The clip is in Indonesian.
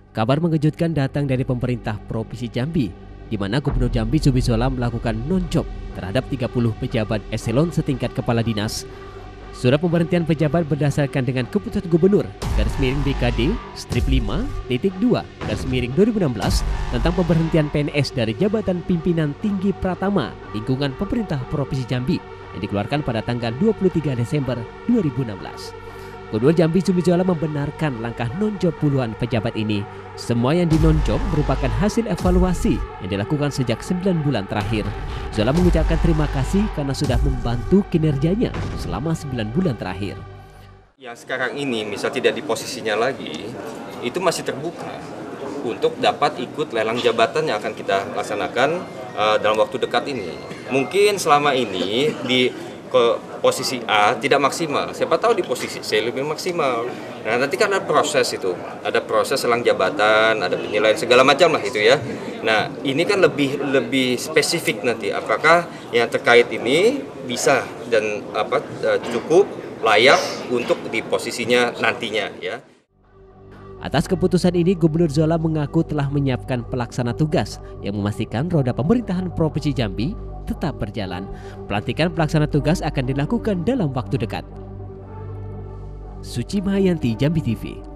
Kabar mengejutkan datang dari pemerintah Provinsi Jambi, di mana Gubernur Jambi Zumi Zola melakukan non-job terhadap 30 pejabat eselon setingkat kepala dinas. Surat pemberhentian pejabat berdasarkan dengan keputusan Gubernur /BKD strip 5.2/2016 tentang pemberhentian PNS dari jabatan pimpinan tinggi Pratama lingkungan pemerintah Provinsi Jambi yang dikeluarkan pada tanggal 23 Desember 2016. Gubernur Jambi Zumi Zola membenarkan langkah non-job puluhan pejabat ini. Semua yang di non-job merupakan hasil evaluasi yang dilakukan sejak 9 bulan terakhir. Zola mengucapkan terima kasih karena sudah membantu kinerjanya selama 9 bulan terakhir. Yang sekarang ini misal tidak di posisinya lagi, itu masih terbuka untuk dapat ikut lelang jabatan yang akan kita laksanakan dalam waktu dekat ini. Mungkin selama ini di posisi A tidak maksimal, siapa tahu di posisi C lebih maksimal. Nah nanti kan ada proses itu, ada proses lelang jabatan, ada penilaian segala macam lah itu ya. Nah ini kan lebih spesifik nanti, apakah yang terkait ini bisa dan cukup layak untuk di posisinya nantinya ya. Atas keputusan ini, Gubernur Zola mengaku telah menyiapkan pelaksana tugas yang memastikan roda pemerintahan Provinsi Jambi tetap berjalan. Pelantikan pelaksana tugas akan dilakukan dalam waktu dekat. Suci Mahayanti, Jambi TV.